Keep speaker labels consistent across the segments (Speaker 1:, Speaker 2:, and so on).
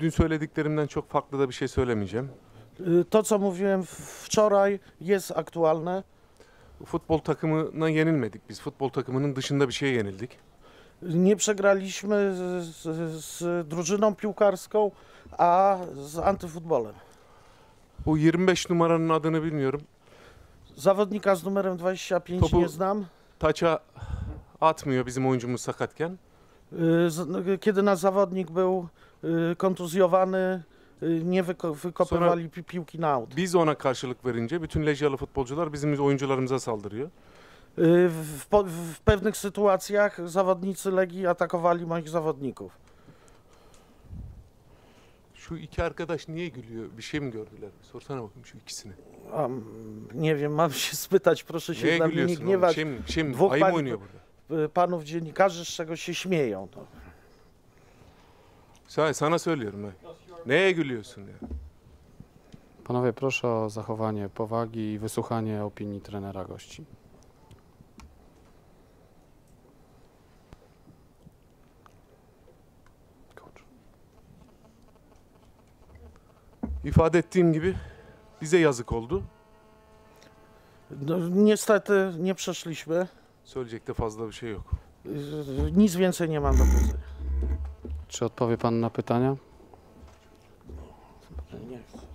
Speaker 1: Dün söylediklerimden çok farklı da bir şey söylemeyeceğim.
Speaker 2: To, co mówiłem wczoraj, jest aktualne.
Speaker 1: Futbol takımına yenilmedik biz. Futbol takımının dışında bir şeye yenildik.
Speaker 2: Nie przegraliśmy z drużyną piłkarską, a z antyfutbolem.
Speaker 1: Bu 25 numaranın adını bilmiyorum.
Speaker 2: Zawodnika z numerem 25
Speaker 1: Topu-
Speaker 2: nie znam.
Speaker 1: Taça atmıyor bizim oyuncumuz sakatken.
Speaker 2: Kiedy nasz zawodnik był kontuzjowany, nie wykopywali piłki na aut.
Speaker 1: Biz ona karşılık verince bütün Lejyalı futbolcular bizim oyuncularımıza saldırıyor.
Speaker 2: W pewnych sytuacjach zawodnicy Legii atakowali moich zawodników.
Speaker 1: Şu iki arkadaş niye gülüyor? Bir şey mi gördüler? Sorsana bakayım şu ikisini.
Speaker 2: Nie wiem, mam się spytać, proszę się
Speaker 1: Niye
Speaker 2: na mnie nie
Speaker 1: gülüyorsun oğlum?
Speaker 2: gniewać.
Speaker 1: Bir şey mi?
Speaker 2: Dwóch
Speaker 1: Ayı mı
Speaker 2: pań-
Speaker 1: oynuyor burada?
Speaker 2: Panów dziennikarzy, z czego się śmieją.
Speaker 1: Sana söylüyorum. Neye gülüyorsun ya?
Speaker 3: Panowie, proszę o zachowanie powagi i wysłuchanie opinii trenera gości. Coach.
Speaker 1: İfade ettiğim gibi bize yazık oldu.
Speaker 2: No, niestety nie przeszliśmy.
Speaker 1: Söyleyecek de fazla bir şey yok.
Speaker 2: Nic więcej nie mam do powiedzenia.
Speaker 3: Czy odpowie pan na pytania?
Speaker 2: Nie.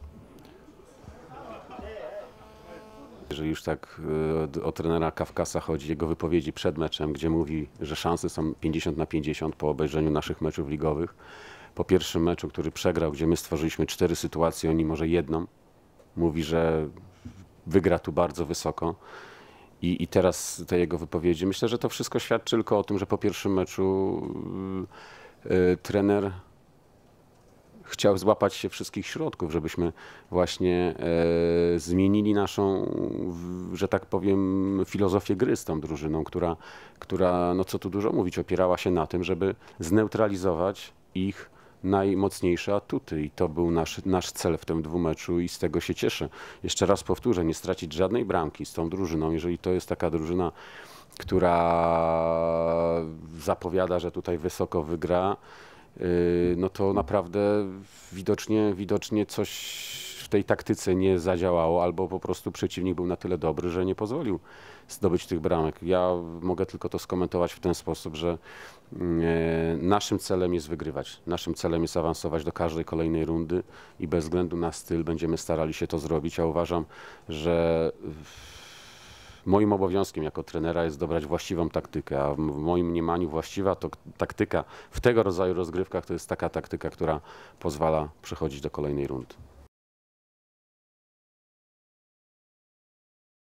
Speaker 4: Jeżeli już tak o trenera Kawkasa chodzi, jego wypowiedzi przed meczem, gdzie mówi, że szanse są 50/50 po obejrzeniu naszych meczów ligowych. Po pierwszym meczu, który przegrał, gdzie my stworzyliśmy 4 sytuacje, oni może jedną. Mówi, że wygra tu bardzo wysoko. I teraz te jego wypowiedzi, myślę, że to wszystko świadczy tylko o tym, że po pierwszym meczu trener chciał złapać się wszystkich środków, żebyśmy właśnie zmienili naszą, że tak powiem, filozofię gry z tą drużyną, która, no co tu dużo mówić, opierała się na tym, żeby zneutralizować ich najmocniejsze atuty i to był nasz cel w tym dwumeczu i z tego się cieszę. Jeszcze raz powtórzę, nie stracić żadnej bramki z tą drużyną, jeżeli to jest taka drużyna, która zapowiada, że tutaj wysoko wygra, no to naprawdę widocznie coś w tej taktyce nie zadziałało, albo po prostu przeciwnik był na tyle dobry, że nie pozwolił zdobyć tych bramek. Ja mogę tylko to skomentować w ten sposób, że naszym celem jest wygrywać. Naszym celem jest awansować do każdej kolejnej rundy i bez względu na styl będziemy starali się to zrobić. Ja uważam, że moim obowiązkiem jako trenera jest dobrać właściwą taktykę, a w moim mniemaniu właściwa to taktyka w tego rodzaju rozgrywkach to jest taka taktyka, która pozwala przechodzić do kolejnej rundy.